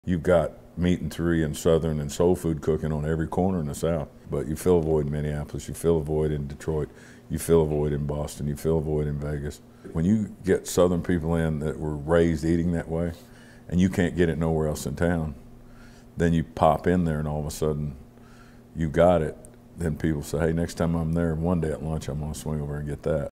You've got meat and three and Southern and soul food cooking on every corner in the South, but you fill a void in Minneapolis, you fill a void in Detroit, you fill a void in Boston, you fill a void in Vegas. When you get Southern people in that were raised eating that way, and you can't get it nowhere else in town, then you pop in there and all of a sudden you got it. Then people say, hey, next time I'm there one day at lunch, I'm gonna swing over and get that.